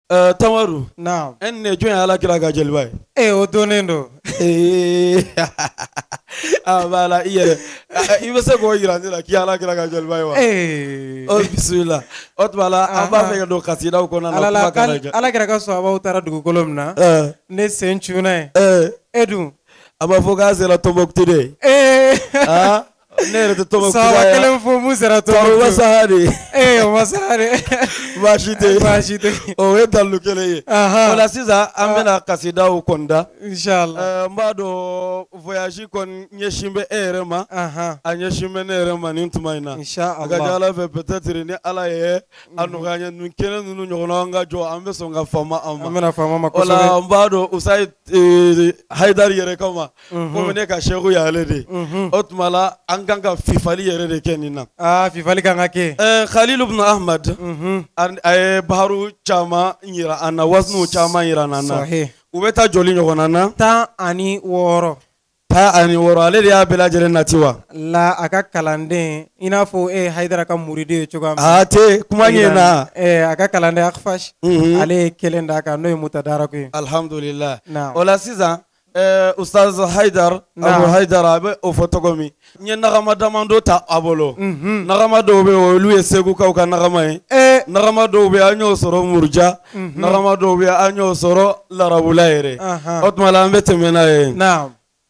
Tamaru. Naam. Enne join ala kira ga jelbay. O donendo. Bala iye. Ibe se go yira ndila ki ala kira ga jelbay wa. Oh bismillah. Ot bala aba fe do kasida ko na na ka ala kira ga so aba utara dugu kolomna. Ne senchuna. Edu. Aba foga zela Tombouctou de. Ah. Nere de Tombouctou. Sawa kelem fo musera Tombouctou. Tawa sahari. O masahari. Bashite. O etalu kele. Wala siza ambena kasida u konda. Inshallah. Mbado voyage kon nyeshimbe erema. Anyeshimbe nerema nintumaina. Inshallah. Agajala ve peut-être ni ala ye anuganya nunkene nunu nyogona nga jo ambe songa fama amma. Amena fama makoso. Wala mbado usai Haidar yere kama. Komene ka shehu ya lede. Otmala anganga fifali yere de kenina. Fifali kanga ke. Khalil ibn Ahmad. Ay baharu chama nyira ana wasnu chama nyira nana. Sahih. Ubeta joli nyogona na. Ta ani woro. Ale ya bela jere natiwa. La aka kalande inafo Haidara ka muride chogam. Te kumanye na. Aka kalande akfash. Ale kelenda ka no mutadara ko. Alhamdulillah. Ola siza Ustaz Haidar Abu Haidar abe o fotogomi. Nye nagama damando ta abolo. Nagama dobe o luye segu ka uka nagama nagama dobe anyo soro murja. Nagama dobe anyo soro larabulaire. Otmala ambete menaye. Naam.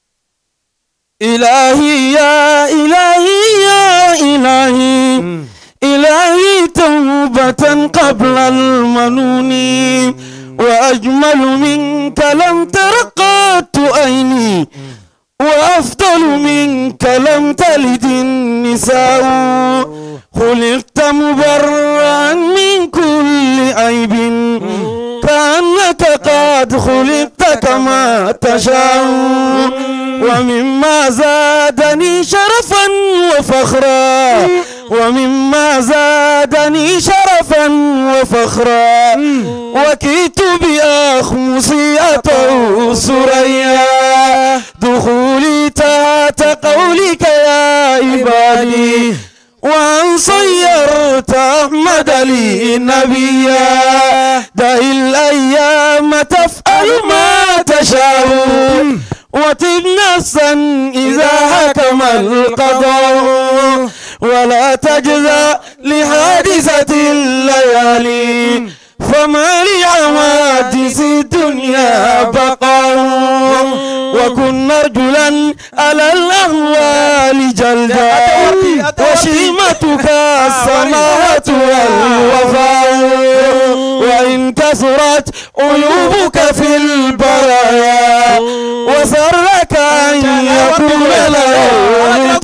إلهي يا إلهي يا إلهي إلهي توبة قبل المنون وأجمل منك لم ترقت عيني وأفضل منك لم تلد النساء خلقت مبرأ من كل عيب كأنك قد خلقت كما تشاء ومما زادني شرفا وفخرا ومما زادني شرفا وفخرا وكيت بأخمصي أطو سريا دخولي تحت قولك يا عبادي وأن صيرت أحمد لي نبيا دع الأيام تفعل ما تشاء وطب نفسا إذا حكم القضاء ولا تجزى لحادثة الليالي فما لحوادث الدنيا بقاء وكن رجلا على الأهوال جلدا وشيمتك السماوات والوفاء وإن كثرت عيوبك في البرايا وسرك أن يكون له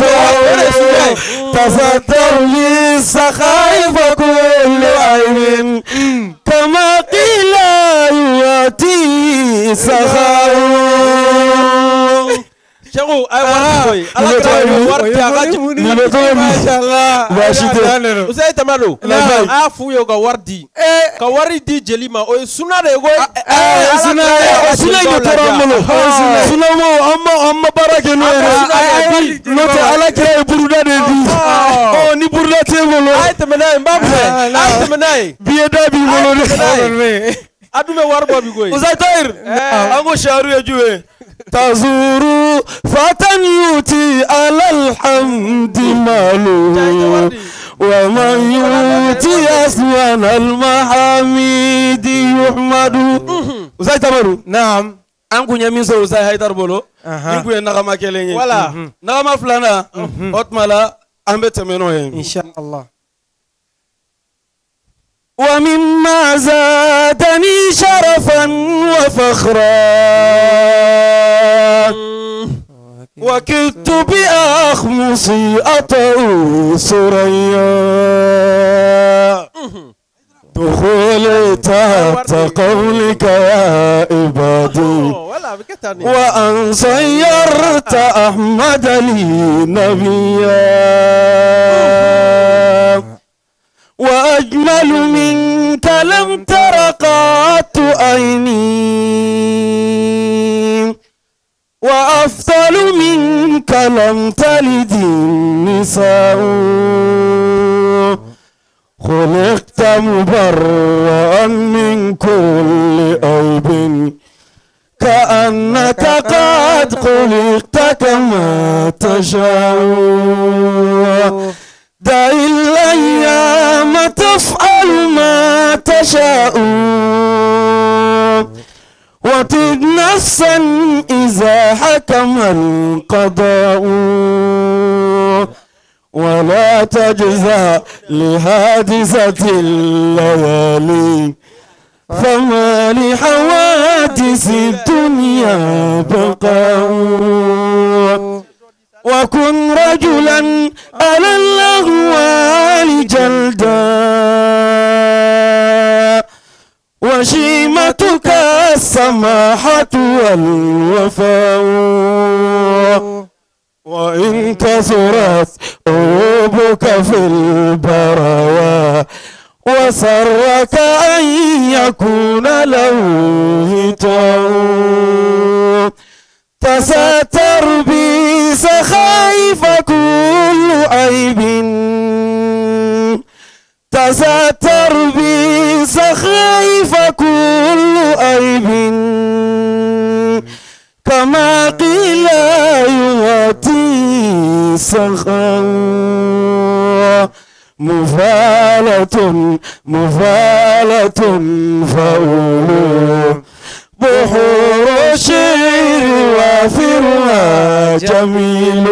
تصدر للسخاء فكل عين كما قيل يأتي سخاء شغو أي واحد على كلام ورد يا غاج ما شاء الله باشيد وزي تمرو عفو يوغا وردي كوردي جليما أو سنة يقول سنة يتراملو سنة مو أما باراكنو نوت على كلام برودا دي أو ني برودا تيمولو أي تمناي مبابه أي تمناي بيدا بيمولو أدومي واربا بيقول وزي تاير أنغو شارو يجوه تزور فتن يوتي على الحمد مالو ومن يوتي أسوان المحامد يحمد وزي تمرو نعم أنكو نيمين سو وزي هايدر بولو ينكو ينغما كيليني ولا نغما فلانا أتمالا أمبت منوهم إن شاء الله ومما زادني شرفا وفخرا وكدت بأخمصي أطو سريا دخولي تحت قولك يا عبادي وأن صيرت أحمد لي نبيا وأجمل منك لم تر قط عيني وأفضل منك لم تلد النساء خلقت خلقت مبرأ من كل عيب كأنك قد خلقت كما تشاء دع الأيام تفعل ما تشاء وطب نفسا إذا حكم القضاء ولا تجزى لحادثة الليالي فما لحوادث الدنيا بقاء وكن رجلا على الأهوال جلدا وشيمتك السماحة والوفاء وإن كثرت عيوبك في البرايا وسرك أن يكون له هتاء تستر بي سخائف كل عيب تستر بي سخائف كل عيب كما قيل يغطي سخاء مفالة فأولو بحور الشعر وافرها جميل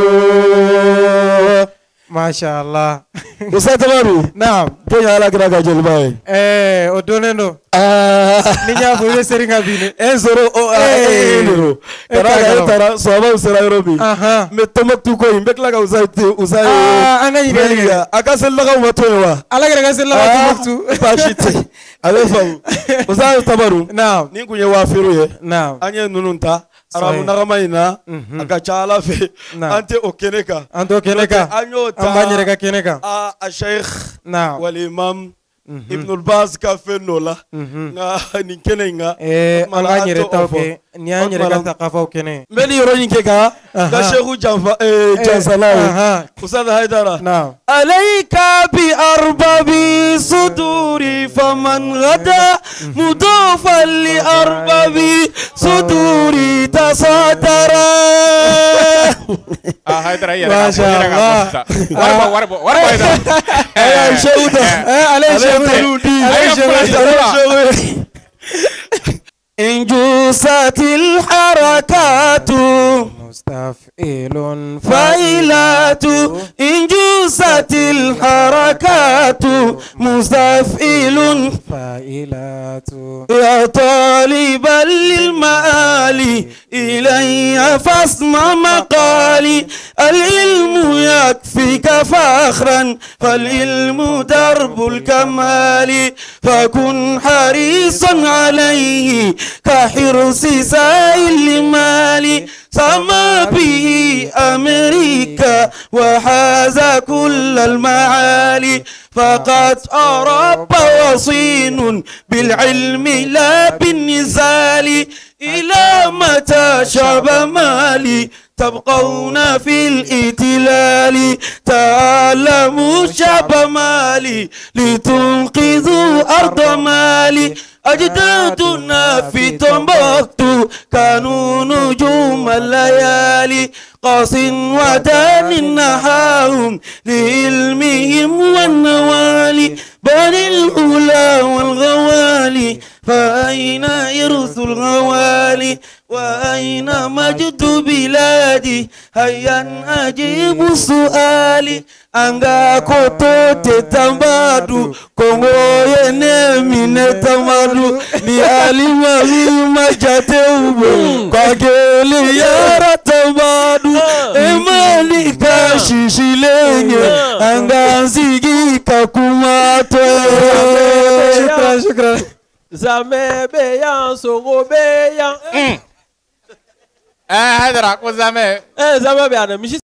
ما شاء الله. Ustaz Tamaru. Naam. Kenya ala kira ka jelbaye. Odoneno. Ninya fo seringa bine. Enzoro o ero. Tara soba usera Europe. Me tomaktu ko imbe kala ka usai. Anga yiri. Akasel laga matowa. Ala kira kasel laga tomaktu. Pashite. Ale fam. Ustaz Tamaru. Naam. Ni kunye wafiru ye. Naam. Anye nununta. Arabu nagamaina. Akachala fe. Ante okeneka. Ante okeneka. Ambanyereka keneka. الشيخ والإمام ابن الباز كافنولا نكنينغا مالا نيرتاوكي نيانيركا ثقافوكني ملي يرونيكا كشيخ جانسلاوي أستاذ هيدرا عليك بأرباب صدوري فمن غدا مضافا لأرباب صدوري تصدر ما شاء الله وربا هيدرا يا شوده إن جوست الحركات مستفئل فاعلات إن جوست الحركات مستفئل فاعلات يا طالبا للمآل إلي فاسمع مقالي العلم يكفيك فخرا فالعلم درب الكمال فكن حريصا عليه كحرص سائل المال سما به أمريكا وحاز كل المعالي فقد أوروبا وصين بالعلم لا بالنزال إلى متى شعب مالي تبقون في الائتلال تعلموا شعب مالي لتنقذوا أرض مالي أجدادنا في تمبكتو كانوا نجوم الليالي قاص ودان نحاهم لعلمهم والنوالي بل الأولى والغوالي فأين إرث الغوالي وأين مجد بلادي هيا أجيب سؤالي anga koto te tambadu kongo yene mine tambadu ni alima hima jate ubo kwa geli yara tambadu emani kashishilenye anga nzigi kakumato. Shukran. Zame beyan sogo beyan. هذا راكو زمان زمان بيانا مش